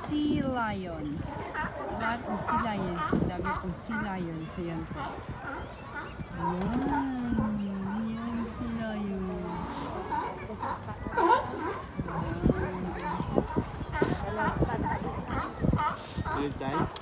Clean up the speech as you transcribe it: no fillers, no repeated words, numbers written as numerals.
sea lions. A lot of sea lions. Ang dami pong sea lions. Ayan po. Ayan. Ayan, sea lions. Ayan.